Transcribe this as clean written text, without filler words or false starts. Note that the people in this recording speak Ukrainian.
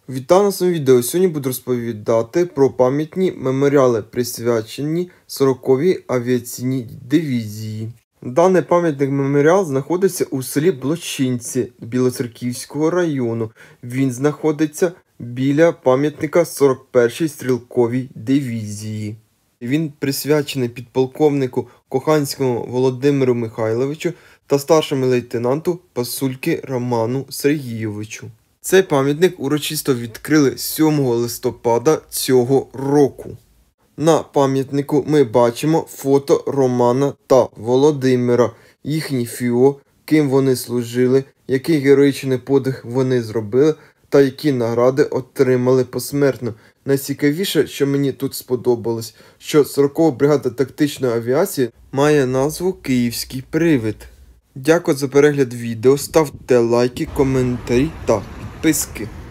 Вітаю на своєму відео. Сьогодні буду розповідати про пам'ятні меморіали, присвячені 40-й авіаційній дивізії. Даний пам'ятник меморіал знаходиться у селі Блочинці Білоцерківського району. Він знаходиться біля пам'ятника 41-й стрілковій дивізії. Він присвячений підполковнику Коханському Володимиру Михайловичу та старшому лейтенанту Пасульки Роману Сергійовичу. Цей пам'ятник урочисто відкрили 7 листопада цього року. На пам'ятнику ми бачимо фото Романа та Володимира, їхні ФІО, ким вони служили, який героїчний подвиг вони зробили та які награди отримали посмертно. Найцікавіше, що мені тут сподобалось, що 40-та бригада тактичної авіації має назву «Київський привид». Дякую за перегляд відео, ставте лайки, коментарі та підписки.